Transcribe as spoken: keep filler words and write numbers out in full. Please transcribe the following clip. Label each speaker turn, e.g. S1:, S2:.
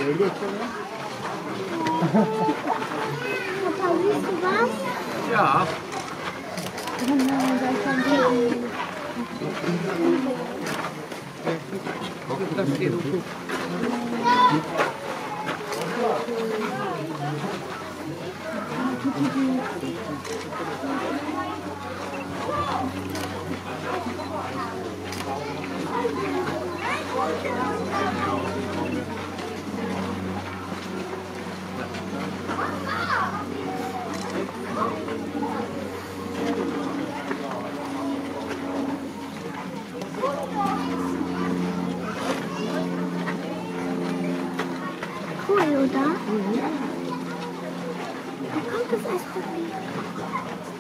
S1: Papa, siehst du was?
S2: Ja.
S1: Oh nein, da ist ein Baby.
S2: Guck, das geht gut.
S1: Cool, oder? Mhm. Da kommt das Eispapier.